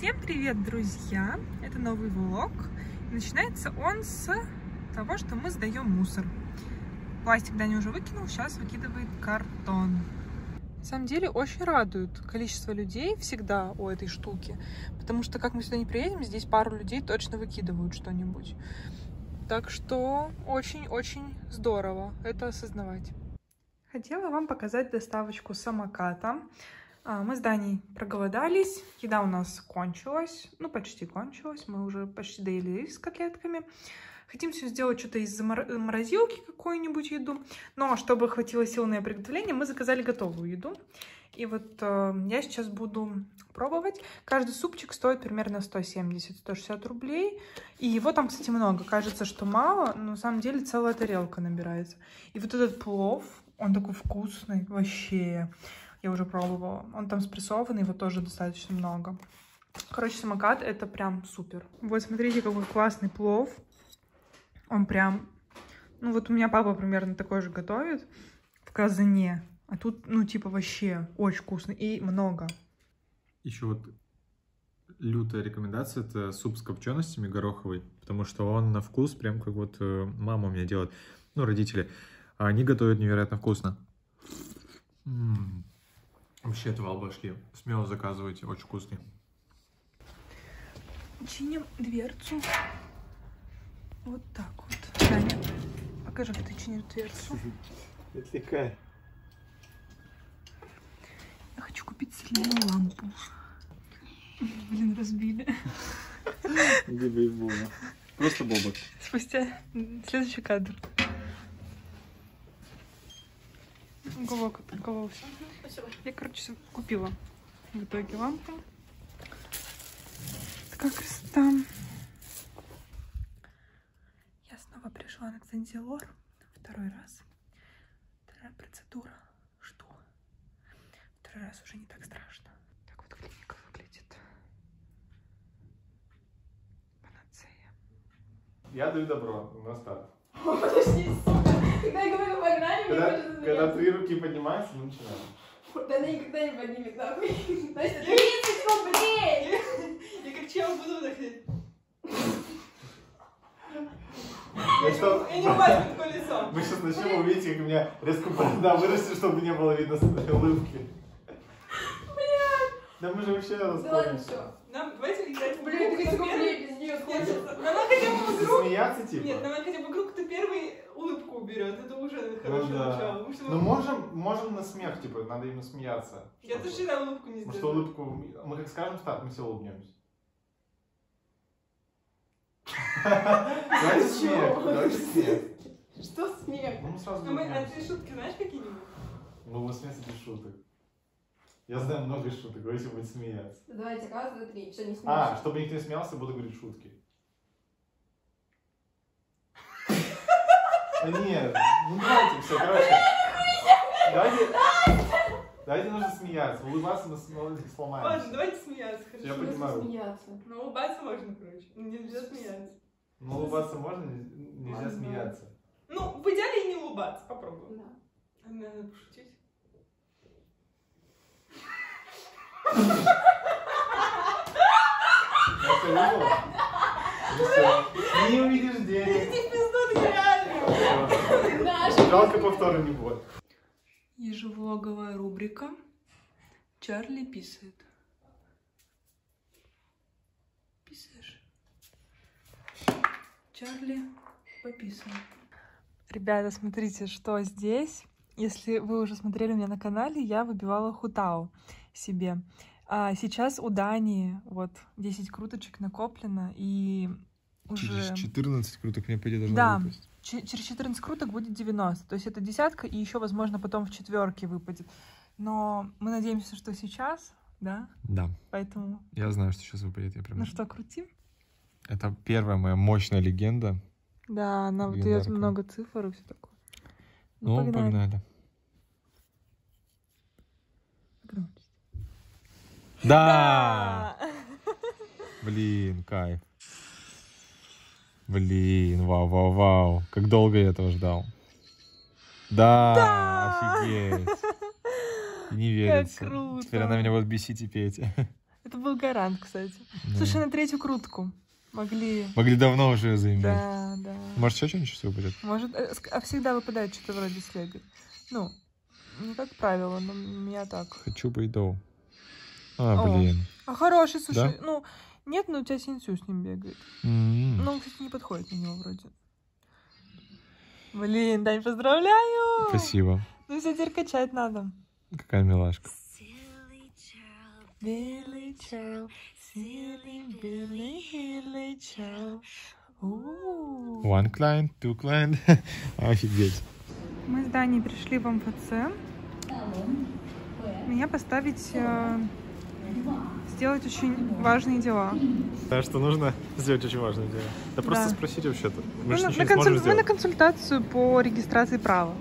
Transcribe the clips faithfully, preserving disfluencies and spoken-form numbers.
Всем привет, друзья! Это новый влог. Начинается он с того, что мы сдаем мусор. Пластик Даня уже выкинул, сейчас выкидывает картон. На самом деле очень радует количество людей всегда у этой штуки, потому что как мы сюда не приедем, здесь пару людей точно выкидывают что-нибудь. Так что очень-очень здорово это осознавать. Хотела вам показать доставочку самоката. Мы с Даней проголодались, еда у нас кончилась, ну почти кончилась, мы уже почти доели рис с котлетками. Хотим все сделать что-то из морозилки, какую-нибудь еду, но чтобы хватило сил на приготовление, мы заказали готовую еду. И вот э, я сейчас буду пробовать. Каждый супчик стоит примерно сто семьдесят — сто шестьдесят рублей. И его там, кстати, много. Кажется, что мало, но на самом деле целая тарелка набирается. И вот этот плов, он такой вкусный вообще. Я уже пробовала. Он там спрессованный, его тоже достаточно много. Короче, самокат — это прям супер. Вот смотрите, какой классный плов. Он прям... Ну вот у меня папа примерно такой же готовит в казане. А тут, ну типа вообще очень вкусно и много. Еще вот лютая рекомендация — это суп с копченостями гороховый. Потому что он на вкус прям как вот мама у меня делает. Ну, родители. А они готовят невероятно вкусно. М-м. Вообще отвал башки. Смело заказывайте, очень вкусный. Чиним дверцу. Вот так вот. Даня, покажи, как ты чинишь дверцу. Отвлекай. Я хочу купить сильную лампу. Блин, разбили. Либо и боба. Просто бобок. Спустя следующий кадр. Головка, головка. Спасибо. Я, короче, купила в итоге лампу. Такая красота. Я снова пришла на Ксензилор. Второй раз. Вторая процедура. Что? Второй раз уже не так страшно. Так вот клиника выглядит. Панацея. Я даю добро на старт. Подожди, сука. Когда я говорю погнали, мне Когда, хочется когда три руки поднимаются, мы начинаем. Да она никогда не поднимет, нахуй. Настя, тридцать рублей! Я как чел буду выдохнуть. Я не упасть под колесо. Вы сейчас начнем, увидите, как у меня резко борода вырастет, чтобы не было видно улыбки. Блядь. Да мы же вообще Да ладно, расходимся. все. Нам, давайте играть в Блин, игру, тридцать кто первый. рублей без нее хочется. Нам надо хотя бы в игру. Смеяться типа? Нет, нам надо хотя бы в игру, кто первый улыбку уберет. Это уже хорошее Ну да. начало. Потому что Ну мы- можем, можем на смех, типа, надо именно смеяться. Я тоже всегда улыбку не Потому что сделаю. улыбку, мы как скажем старт, мы все улыбнемся. Давайте смех, давайте смех. Что смех? Ну мы сразу Ну, мы, а улыбнемся. ты шутки знаешь какие-нибудь? Ну вы смеяться без шуток. Я знаю много шуток, давайте будем смеяться. Давайте, раз, два, три. Что, не смеешься? А, чтобы никто не смеялся, буду говорить шутки. Да нет, ну давайте, все, короче. Давайте, давайте нужно смеяться. Улыбаться мы Ладно, сломаемся. давайте смеяться, хорошо. Я В смысле понимаю. смеяться? Ну, улыбаться можно, короче. Нельзя смеяться. Ну улыбаться можно, нельзя Ладно. смеяться. Ну, в идеале и не улыбаться. Попробуем. Да. Мне надо пошутить. Это было? Ну всё, не увидишь денег. Иди в пизду, ты реально. Наша. Жалко повтора не будет. Ежевлоговая рубрика. Чарли писает. Писаешь? Чарли пописал. Ребята, смотрите, что здесь. Если вы уже смотрели у меня на канале, я выбивала хутау себе. А сейчас у Дани вот десять круточек накоплено, и уже... четырнадцать круток мне пойдет Да, ч- через четырнадцать круток будет девяносто. То есть это десятка, и еще, возможно, потом в четверке выпадет. Но мы надеемся, что сейчас, да? Да, Поэтому, я знаю, что сейчас выпадет. Я прям... ну что, крутим? Это первая моя мощная легенда. Да, она вот Легендарка. дает много цифр и все такое. Ну, погнали. Громче. Да! Блин, кайф. Блин, вау-вау-вау. Как долго я этого ждал. Да, Да! офигеть. Не верится. круто. Теперь она меня будет бесить и петь. Это был гарант, кстати. Да. Слушай, на третью крутку могли... Могли давно уже заиметь. Да, да. Может, еще что-нибудь сейчас выпадет? Может, э, ск- а всегда выпадает что-то вроде слега. Ну, не как правило, но у меня так. Хочу бейдоу. А, О. блин. А хороший, слушай, Да? ну, нет, но у тебя синцю с ним бегает. М. Но он, кстати, не подходит на него вроде. Блин, Дань, поздравляю! Спасибо. Ну, все, теперь качать надо. Какая милашка. Billy Joe, silly Billy, Billy Joe. У-у-у. One client, two client. Офигеть. Мы с Даней пришли в эм эф цэ. Меня поставить э, сделать очень важные дела. Так что нужно сделать очень важное дело. Да просто Да. спросить вообще-то. Мы Мы же на, ничего на не сможем консуль- мы на сделать. консультацию по регистрации права.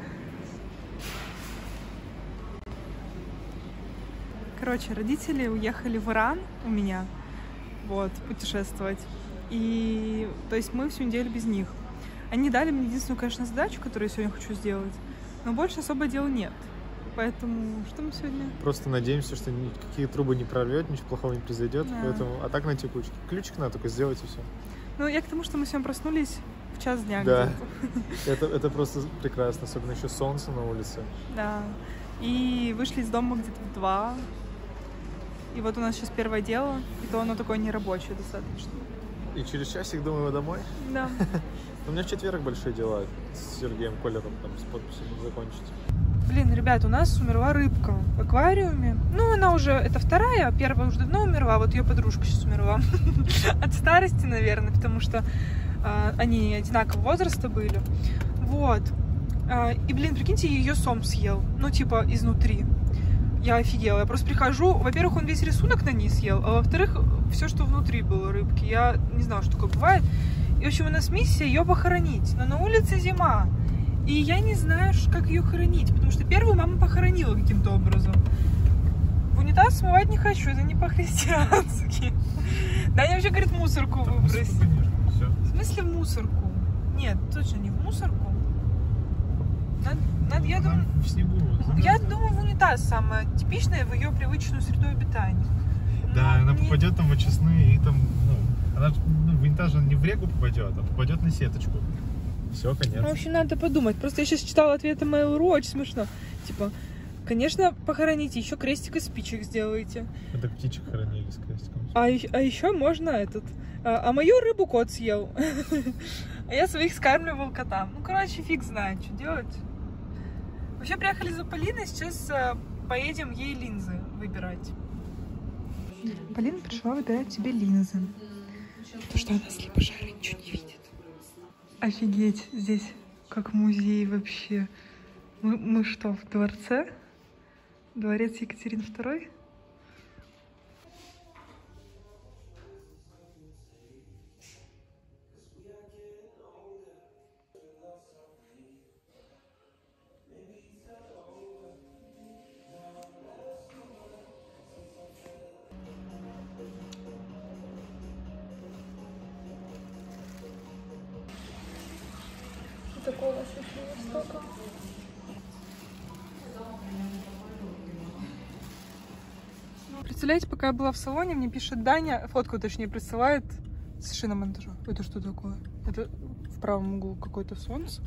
Короче, родители уехали в Иран у меня, вот, путешествовать. И, то есть, мы всю неделю без них. Они дали мне единственную, конечно, задачу, которую я сегодня хочу сделать, но больше особо дел нет. Поэтому, что мы сегодня? Просто надеемся, что никакие трубы не прорвет, ничего плохого не произойдет. Да. Поэтому, а так на текучке. Ключик надо только сделать и все. Ну, я к тому, что мы сегодня проснулись в час дня Да. где-то. Это, это просто прекрасно, особенно еще солнце на улице. Да. И вышли из дома где-то в два. И вот у нас сейчас первое дело, и то оно такое нерабочее достаточно. И через часик, думаю, домой. Да. У меня в четверг большие дела с Сергеем Колером там с подписью закончить. Блин, ребят, у нас умерла рыбка в аквариуме. Ну, она уже, это вторая, а первая уже давно умерла, вот ее подружка сейчас умерла. От старости, наверное, потому что а, они одинакового возраста были. Вот. А, и, блин, прикиньте, ее сом съел. Ну, типа, изнутри. Я офигела. Я просто прихожу, во-первых, он весь рисунок на ней съел, а во-вторых, все, что внутри было рыбки. Я не знала, что такое бывает. И, в общем, у нас миссия ее похоронить. Но на улице зима. И я не знаю, как ее хоронить, потому что первую мама похоронила каким-то образом. В унитаз смывать не хочу, это не по-христиански. Даня вообще говорит, мусорку выбрось. В смысле в мусорку? Нет, точно не в мусорку. Надо, надо, я думаю, В снегу. я думаю, в унитаз самое типичное в ее привычную среду обитания. Да, Но она мне- попадет там в очистные и там, ну, она ну, в унитаз же не в реку попадет, а попадет на сеточку. Все, конец. Ну, в общем, надо подумать. Просто я сейчас читала ответы Mail.ru, очень смешно. Типа, конечно, похороните, еще крестик из спичек сделайте. Это птичек хоронили с крестиком. А, е- а еще можно этот... А, а мою рыбу кот съел. А я своих скармливал котам. Ну, короче, фиг знает, что делать. Вообще, приехали за Полиной, сейчас а, поедем ей линзы выбирать. Полина пришла выбирать себе линзы. Потому что она слепожара, ничего не видит. Офигеть, здесь как музей вообще. Мы, мы что, в дворце? Дворец Екатерины второй? Такого очень столько. Представляете, пока я была в салоне, мне пишет Даня, фотку точнее присылает с шиномонтажа. Это что такое? Это в правом углу какое-то солнце?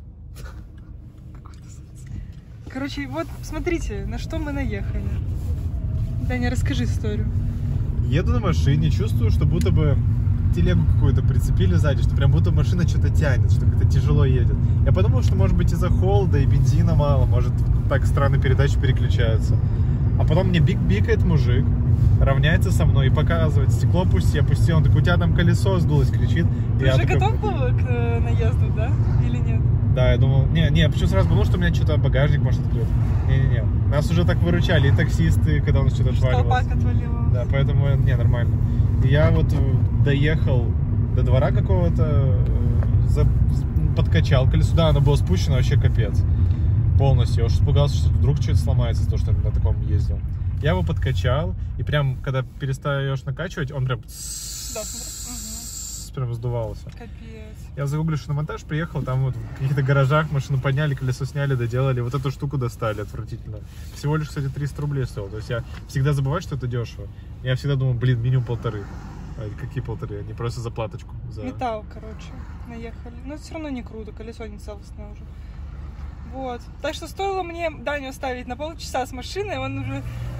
Короче, вот смотрите, на что мы наехали. Даня, расскажи историю. Еду на машине, чувствую, что будто бы телегу какую-то прицепили сзади, что прям будто машина что-то тянет, что как-то тяжело едет. Я подумал, что может быть из-за холода и бензина мало, может так странно передачи переключаются. А потом мне бик-бикает мужик, равняется со мной и показывает, стекло опусти, опусти. Он такой, у тебя там колесо сдулось, кричит. Ты И я уже такой, готов был к э, наезду, да? Или нет? Да, я думал, не, не, я почему сразу подумал, что у меня что-то багажник может открыть. Не-не-не, нас уже так выручали и таксисты, когда у нас что-то отваливалось. Колпак отвалило. Да, поэтому, не, нормально. И я вот э, доехал до двора какого-то, э, за- подкачал колесо. Да, оно было спущено, вообще капец. Полностью. Я уж испугался, что вдруг что-то сломается, то, что я на таком ездил. Я его подкачал, и прям, когда перестаешь накачивать, он прям Да, смотри. прям сдувался. Капец. Я загуглил шиномонтаж, приехал, там вот в каких-то гаражах машину подняли, колесо сняли, доделали, вот эту штуку достали, отвратительно. Всего лишь, кстати, триста рублей стоило. То есть я всегда забываю, что это дешево. Я всегда думаю, блин, минимум полторы. А какие полторы? Они просто за платочку. За... Металл, короче, наехали. Но это все равно не круто, колесо не целостное уже. Вот. Так что стоило мне Даню оставить на полчаса с машиной, он уже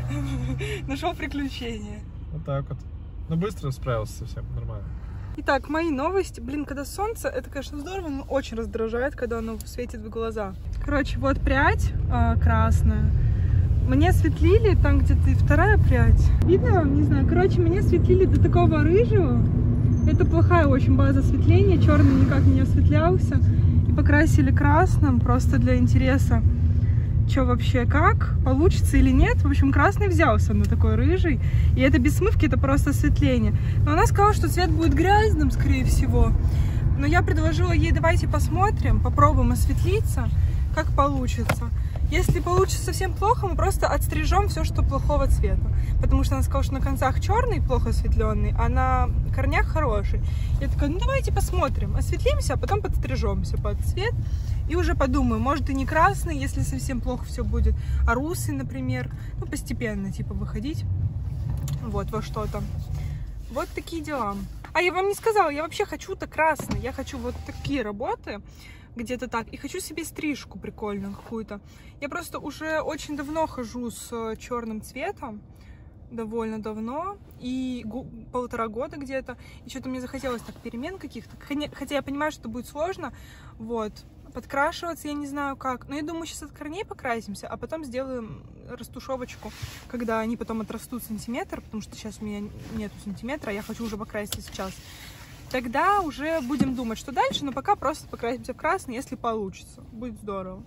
нашел приключения. Вот так вот. Но быстро справился совсем, нормально. Итак, мои новости. Блин, когда солнце, это, конечно, здорово, но очень раздражает, когда оно светит в глаза. Короче, вот прядь э, красная. Мне осветлили, там где-то и вторая прядь. Видно вам? Не знаю. Короче, меня осветлили до такого рыжего. Это плохая очень база осветления. Черный никак не осветлялся. И покрасили красным, просто для интереса. Что вообще, как? Получится или нет? В общем, красный взялся на такой рыжий. И это без смывки, это просто осветление. Но она сказала, что цвет будет грязным, скорее всего. Но я предложила ей, давайте посмотрим, попробуем осветлиться, как получится. Если получится совсем плохо, мы просто отстрижем все, что плохого цвета. Потому что она сказала, что на концах черный, плохо осветленный, а на корнях хороший. Я такая, ну давайте посмотрим, осветлимся, а потом подстрижемся под цвет. И уже подумаю, может и не красный, если совсем плохо все будет, а русый, например. Ну, постепенно, типа, выходить вот во что-то. Вот такие дела. А я вам не сказала, я вообще хочу-то красный. Я хочу вот такие работы, где-то так. И хочу себе стрижку прикольную какую-то. Я просто уже очень давно хожу с черным цветом. Довольно давно. И полтора года где-то. И что-то мне захотелось так перемен каких-то. Хотя я понимаю, что будет сложно. Вот. Подкрашиваться я не знаю как. Но я думаю, сейчас от корней покрасимся, а потом сделаем растушевочку, когда они потом отрастут сантиметр, потому что сейчас у меня нету сантиметра, а я хочу уже покраситься сейчас. Тогда уже будем думать, что дальше, но пока просто покрасимся в красный, если получится. Будет здорово.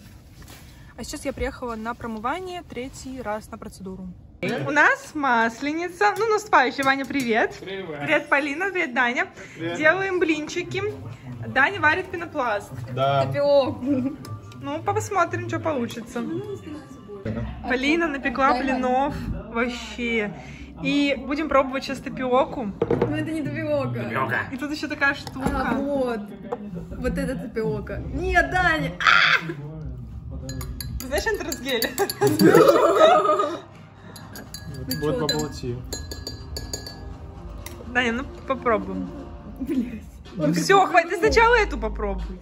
А сейчас я приехала на промывание третий раз на процедуру. У нас масленица. Ну, наступающая. Ваня, привет. Привет. Привет, Полина. Привет, Даня. Привет. Делаем блинчики. Даня варит пенопласт. Да. Тапиок. Ну, посмотрим, что получится. Полина напекла блинов. Вообще. И будем пробовать сейчас тапиоку. Ну, это не тапиока. Тапиока. И тут еще такая штука. А, вот. Вот это тапиока. Нет, Даня. Ты знаешь антрасгель? Вот баблти. Даня, ну попробуем. Блять. Все, хватит, ты сначала эту попробуй.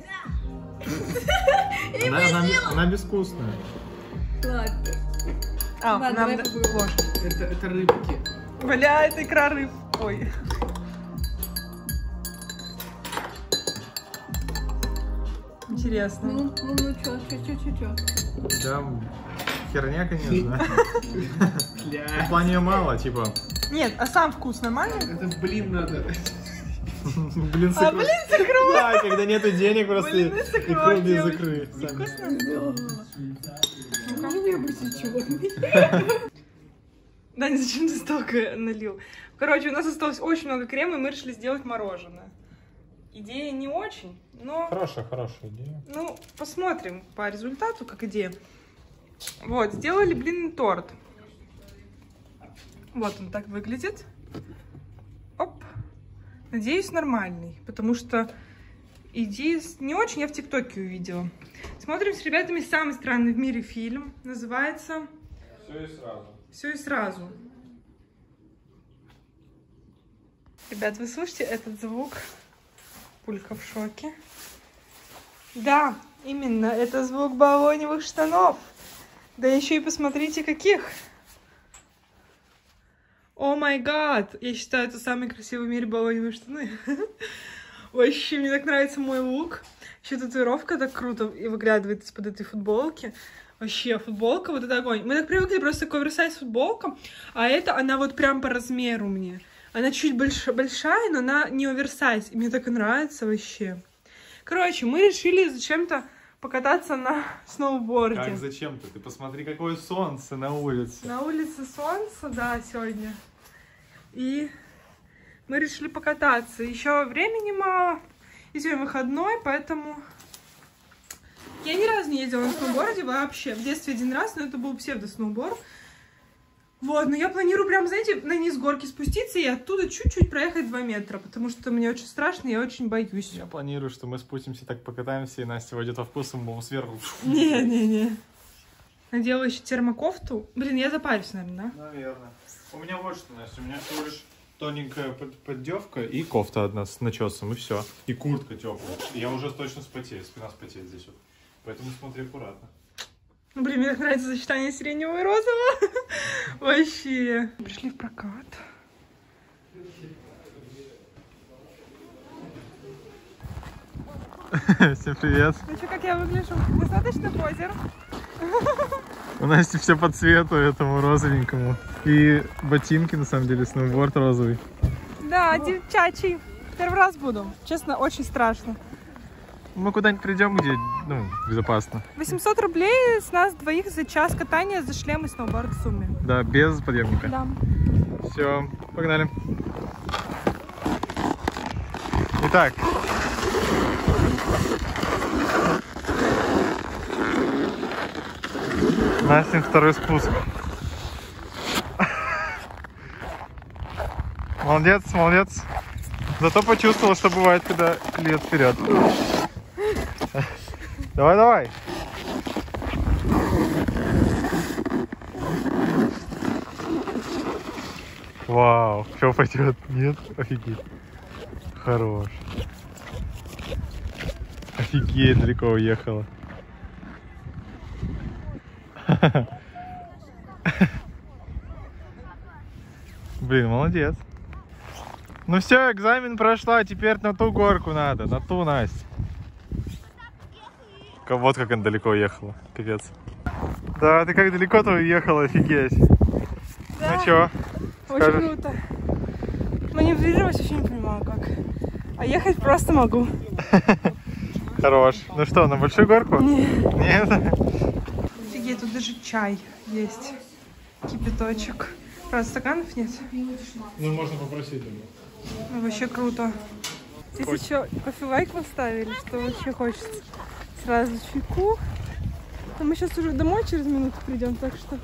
Она, она, она безвкусная. Ладно. А, Ладно, нам давай попробуем. Это, это рыбки. Бля, это икра рыб. Ой. Интересно. Ну, ну, ну, чё, чё, чё, чё, чё. Там херня, конечно. В плане её мало, типа. Нет, а сам вкус нормальный? Это блин надо. Блин с А, икрой. блин, с икрой. Да, когда нету денег, просто Блин, с икрой икру без делать. икры. Вкусно? Ну, я бы черный. Даня, зачем ты столько налил? Короче, у нас осталось очень много крема, и мы решили сделать мороженое. Идея не очень, но... Хорошая, хорошая идея. Ну, посмотрим по результату, как идея. Вот, сделали блинный торт. Вот он так выглядит. Оп. Надеюсь, нормальный, потому что идеи не очень я в ТикТоке увидела. Смотрим с ребятами самый странный в мире фильм. Называется... Все и сразу. Все и сразу. Ребят, вы слышите этот звук? Пулька в шоке. Да, именно, это звук баллоневых штанов. Да еще и посмотрите, каких. О май гад! Я считаю, это самые красивые в мире баллоневые штаны. Вообще, мне так нравится мой лук. Еще татуировка так круто и выглядывает из-под этой футболки. Вообще, футболка, вот это огонь. Мы так привыкли просто к оверсайз футболкам, а это она вот прям по размеру мне. Она чуть больш... большая, но она не оверсайз. И мне так и нравится вообще. Короче, мы решили зачем-то покататься на сноуборде. Как зачем-то? Ты посмотри, какое солнце на улице. На улице солнце, да, сегодня. И мы решили покататься. Еще времени мало. И сегодня выходной, поэтому... Я ни разу не ездила на сноуборде вообще. В детстве один раз, но это был псевдо-сноуборд. Вот, но я планирую прям, знаете, на низ горки спуститься и оттуда чуть-чуть проехать два метра, потому что мне очень страшно, я очень боюсь. Я планирую, что мы спустимся, так покатаемся, и Настя войдет во вкус, и мы будем сверху. Не-не-не. Надела еще термокофту. Блин, я запарюсь, наверное, да? Наверное. У меня вот что, Настя, у меня всего лишь тоненькая под поддевка и кофта одна с начесом, и все. И куртка теплая. Я уже точно спотею, спина спотеет здесь вот. Поэтому смотри аккуратно. Ну, блин, мне так нравится сочетание сиреневого и розового. Вообще. Пришли в прокат. Всем привет. Ну что, как я выгляжу? Достаточно позер. У Насти все по цвету этому розовенькому. И ботинки, на самом деле, сноуборд розовый. Да, девчачий. Первый раз буду. Честно, очень страшно. Мы куда-нибудь придем, где, ну, безопасно. восемьсот рублей с нас двоих за час катания за шлем и сноуборд в сумме. Да, без подъемника. Да. Все, погнали. Итак. Настин второй спуск. Молодец, молодец. Зато почувствовал, что бывает, когда лет вперед. Давай, давай. Вау, все пойдет? Нет? Офигеть. Хорош. Офигеть, далеко уехала. Блин, молодец. Ну все, экзамен прошла, теперь на ту горку надо, на ту, Настя. Вот как она далеко уехала, капец. Да, ты как далеко-то уехала, офигеть. Да, ну чё? Очень скажешь? Круто. Маневрировать вообще не понимаю как. А ехать просто могу. Хорош. Ну что, на большую горку? Нет. Нет? Офигеть, тут даже чай есть. Кипяточек. Правда, стаканов нет. Ну, можно попросить. Ну, вообще круто. Здесь Хоть. еще кофе-лайк поставили, что вообще хочется. Сразу чайку. А мы сейчас уже домой через минуту придем, так что...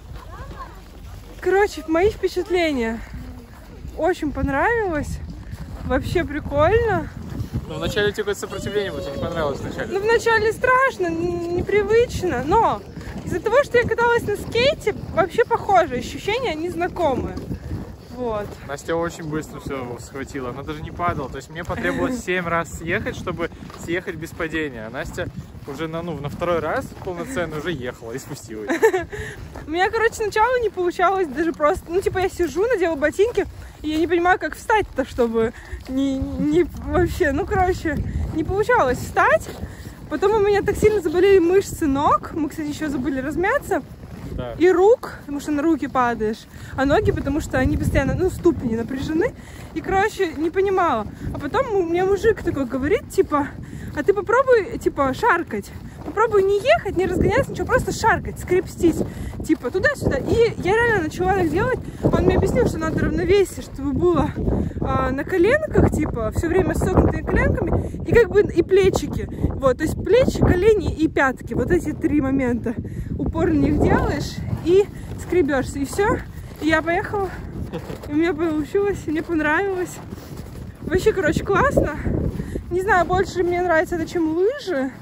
Короче, мои впечатления. Очень понравилось. Вообще прикольно. Ну, вначале тебе какое-то сопротивление было, тебе не понравилось вначале. Ну, вначале страшно, непривычно, но из-за того, что я каталась на скейте, вообще похоже, ощущения, они знакомые. Вот. Настя очень быстро все схватила, она даже не падала. То есть мне потребовалось семь раз съехать, чтобы съехать без падения. А Настя уже на, ну, на второй раз полноценно уже ехала и спустилась. У меня, короче, сначала не получалось даже просто... Ну, типа, я сижу, надела ботинки, и я не понимаю, как встать-то, чтобы не, не вообще... Ну, короче, не получалось встать. Потом у меня так сильно заболели мышцы ног. Мы, кстати, еще забыли размяться. Да. И рук, потому что на руки падаешь, а ноги, потому что они постоянно, ну, ступни напряжены. И, короче, не понимала. А потом у меня мужик такой говорит, типа, а ты попробуй, типа, шаркать. Попробуй не ехать, не разгоняться, ничего, просто шаркать, скрепстись, типа, туда-сюда. И я реально начала так делать. Он мне объяснил, что надо равновесие, чтобы было а, на коленках, типа, все время с согнутыми коленками, и как бы и плечики. Вот, то есть плечи, колени и пятки. Вот эти три момента. Упор на них делаешь и скребешься. И все. И я поехала. И у меня получилось, и мне понравилось. Вообще, короче, классно. Не знаю, больше мне нравится это, чем лыжи.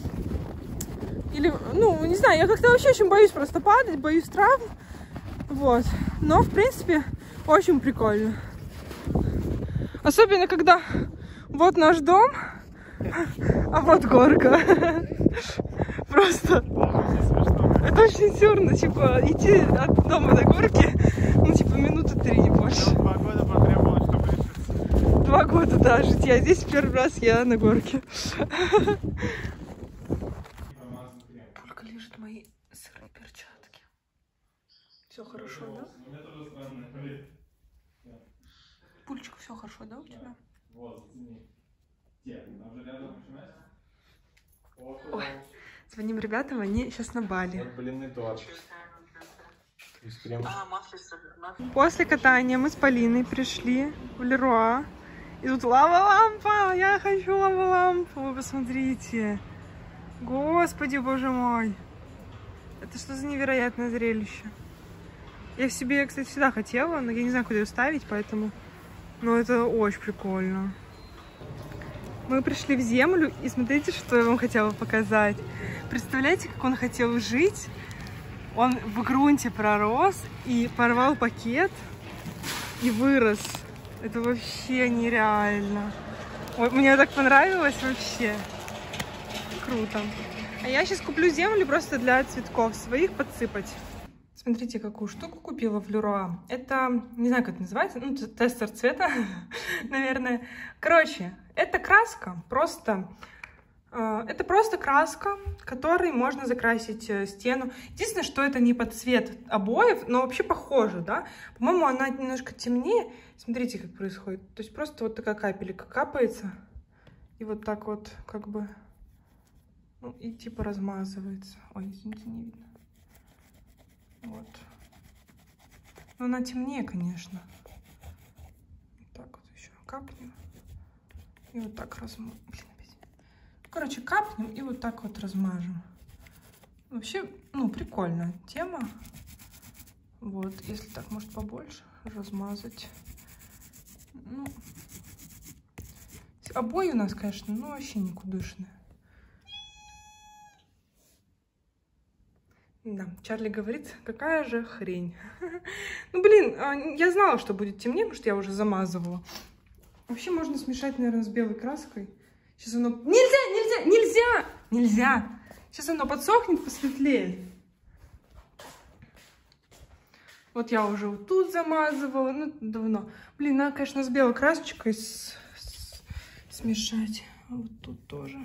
Или, ну, не знаю, я как-то вообще очень боюсь просто падать, боюсь травм. Вот. Но, в принципе, очень прикольно. Особенно, когда вот наш дом, а вот горка. Просто это очень сюрно, типа, идти от дома до горки, ну, типа, минуты три, не больше. Два года потребовалось, чтобы решиться. Два года, да, житья. Здесь первый раз я на горке. Только лежат мои сырые перчатки. Все хорошо, да? Пульчик, все хорошо, да, у тебя? Ой, звоним ребятам, они сейчас на Бали. Блинный торт. После катания мы с Полиной пришли в Леруа. И тут лава-лампа! Я хочу лава-лампу! Вы посмотрите! Господи, боже мой! Это что за невероятное зрелище? Я в себе, кстати, всегда хотела, но я не знаю, куда ее ставить, поэтому... Но это очень прикольно. Мы пришли в землю, и смотрите, что я вам хотела показать. Представляете, как он хотел жить? Он в грунте пророс и порвал пакет и вырос. Это вообще нереально. Ой, мне так понравилось вообще. Круто. А я сейчас куплю землю просто для цветков своих подсыпать. Смотрите, какую штуку купила в Леруа. Это, не знаю, как это называется, ну, тестер цвета, наверное. Короче, это краска, просто... Это просто краска, которой можно закрасить стену. Единственное, что это не под цвет обоев, но вообще похоже, да? По-моему, она немножко темнее. Смотрите, как происходит. То есть просто вот такая капелька капается. И вот так вот как бы... Ну, и типа размазывается. Ой, извините, не видно. Вот. Но она темнее, конечно. Вот так вот еще капнем. И вот так размажем. Короче, капнем и вот так вот размажем. Вообще, ну, прикольная тема. Вот, если так, может, побольше размазать. Ну, обои у нас, конечно, ну, вообще никудышные. Да, Чарли говорит, какая же хрень. Ну, блин, я знала, что будет темнее, потому что я уже замазывала. Вообще можно смешать, наверное, с белой краской. Сейчас оно... Нельзя, нельзя, нельзя, нельзя. Сейчас оно подсохнет, посветлеет. Вот я уже вот тут замазывала, ну, давно. Блин, надо, конечно, с белой красочкой с... С... смешать. Вот тут тоже.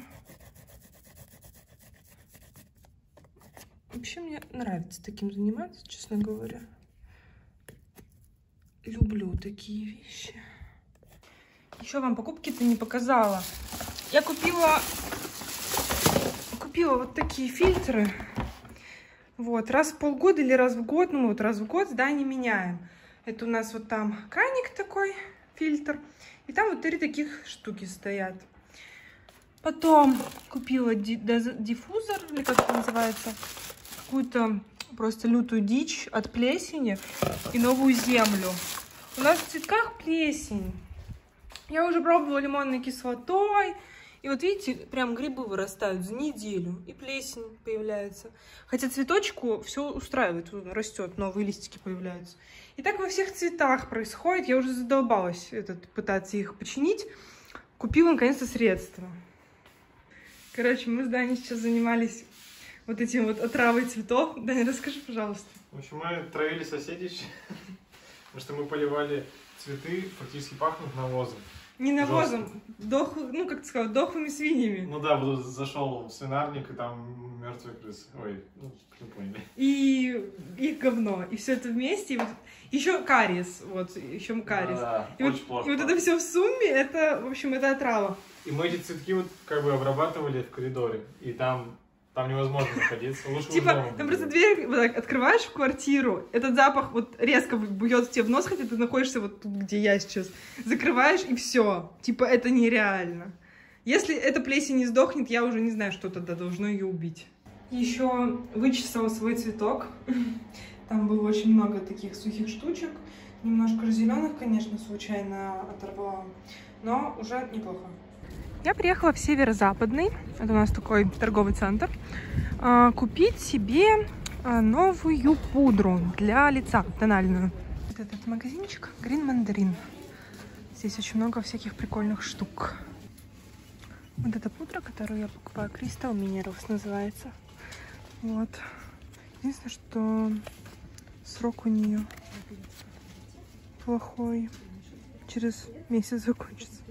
Вообще мне нравится таким заниматься, честно говоря. Люблю такие вещи. Еще вам покупки-то не показала. Я купила, купила вот такие фильтры. Вот, раз в полгода или раз в год, ну вот раз в год здание меняем. Это у нас вот там краник такой, фильтр. И там вот три таких штуки стоят. Потом купила диффузор, или как это называется, какую-то просто лютую дичь от плесени и новую землю. У нас в цветках плесень. Я уже пробовала лимонной кислотой. И вот видите, прям грибы вырастают за неделю. И плесень появляется. Хотя цветочку все устраивает. Растет, новые листики появляются. И так во всех цветах происходит. Я уже задолбалась этот, пытаться их починить. Купила наконец-то средства. Короче, мы с Даней сейчас занимались вот этим вот отравой цветов. Даня, расскажи, пожалуйста. В общем, мы травили соседей, потому что мы поливали цветы, фактически пахнут навозом. Не навозом, дох, ну как ты сказал, дохлыми свиньями. Ну да, вот зашел в свинарник, и там мертвые крысы. Ой, ну, не поняли. И их говно. И все это вместе. И вот, еще кариес. Вот, еще кариес. Да, и очень вот, плохо. И вот это все в сумме, это, в общем, это отрава. И мы эти цветки вот как бы обрабатывали в коридоре. И там, там невозможно находиться. Лучше типа, там просто дверь вот так открываешь в квартиру, этот запах вот резко бьет тебе в нос, хотя ты находишься вот тут, где я сейчас. Закрываешь, и все. Типа, это нереально. Если эта плесень не сдохнет, я уже не знаю, что тогда должно ее убить. Еще вычесала свой цветок. Там было очень много таких сухих штучек. Немножко же зеленых, конечно, случайно оторвала. Но уже неплохо. Я приехала в Северо-Западный, это у нас такой торговый центр, купить себе новую пудру для лица, тональную. Вот этот магазинчик Green Mandarin. Здесь очень много всяких прикольных штук. Вот эта пудра, которую я покупаю, Crystal Minerals называется. Вот. Единственное, что срок у нее плохой. Через месяц закончится.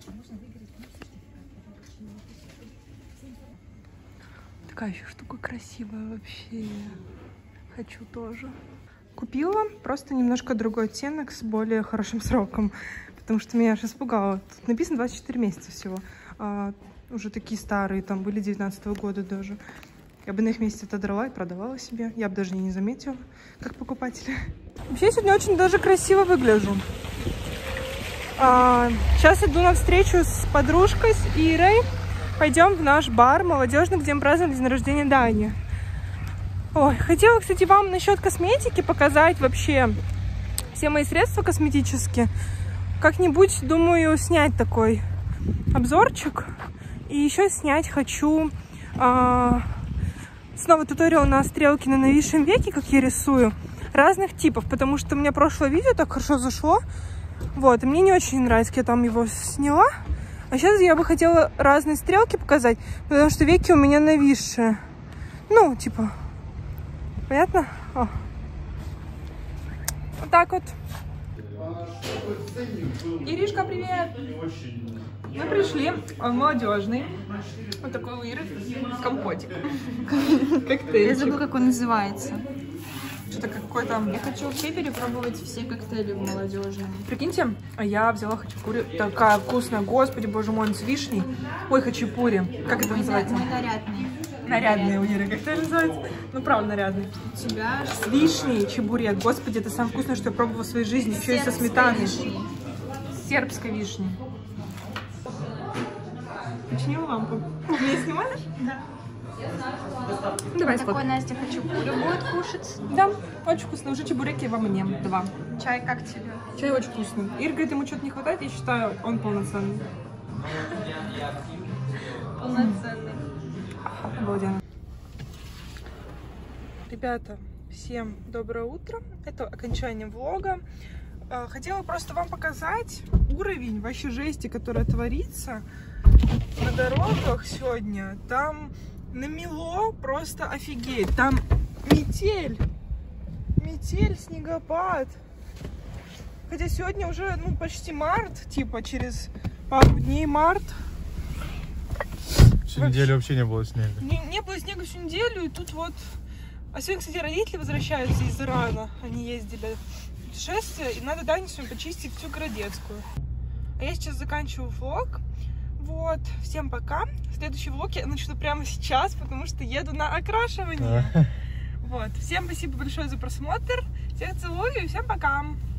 Такая еще штука красивая вообще. Хочу тоже. Купила просто немножко другой оттенок с более хорошим сроком. Потому что меня аж испугало. Тут написано двадцать четыре месяца всего. А, уже такие старые, там были девятнадцатого года даже. Я бы на их месте отодрала и продавала себе. Я бы даже не заметила, как покупатель. Вообще я сегодня очень даже красиво выгляжу. А, сейчас иду на встречу с подружкой, с Ирой. Пойдем в наш бар молодежный, где мы праздновали день рождения Дани. Ой, хотела, кстати, вам насчет косметики показать вообще все мои средства косметические. Как-нибудь, думаю, снять такой обзорчик. И еще снять хочу а, снова туториал на стрелки на нависшем веке, как я рисую. Разных типов, потому что у меня прошлое видео так хорошо зашло. Вот, и мне не очень нравится, как я там его сняла. А сейчас я бы хотела разные стрелки показать, потому что веки у меня нависшие. Ну, типа... Понятно? О. Вот так вот. Иришка, привет! Мы пришли в молодежный. Вот такой у Иры компотик. Коктейль. Я забыла, как он называется. Что-то какой-то... Я хочу вообще перепробовать все коктейли в молодежном. Прикиньте, а я взяла хачапури. Такая вкусная, господи, боже мой, он с вишней. Ой, хачапури. Как это называется? Мой нарядный. Нарядный у Иры коктейль называется. Ну, правда, нарядный. У тебя С вишней чебурек. Господи, это самое вкусное, что я пробовала в своей жизни. Еще и со сметаной. С сербской вишней. Починила лампу. Меня снимаешь? Да. Давай, такой Настя хачапури будет кушать. Да, очень вкусно. Уже чебуреки во мне. Два. Чай как тебе? Чай очень вкусный. Ира говорит, ему что-то не хватает. Я считаю, он полноценный. Полноценный. Обалденно. Ребята, всем доброе утро. Это окончание влога. Хотела просто вам показать уровень вообще жести, которая творится на дорогах сегодня. Там намело просто офигеть. Там метель. Метель, снегопад. Хотя сегодня уже ну, почти март, типа через пару дней март. Всю неделю вообще не было снега. Не, не было снега всю неделю, и тут вот... А сегодня, кстати, родители возвращаются из Ирана. Они ездили в путешествие, и надо Дане сегодня почистить всю Городецкую. А я сейчас заканчиваю влог. Вот, всем пока. Следующий влог я начну прямо сейчас, потому что еду на окрашивание. Вот, всем спасибо большое за просмотр. Всех целую и всем пока.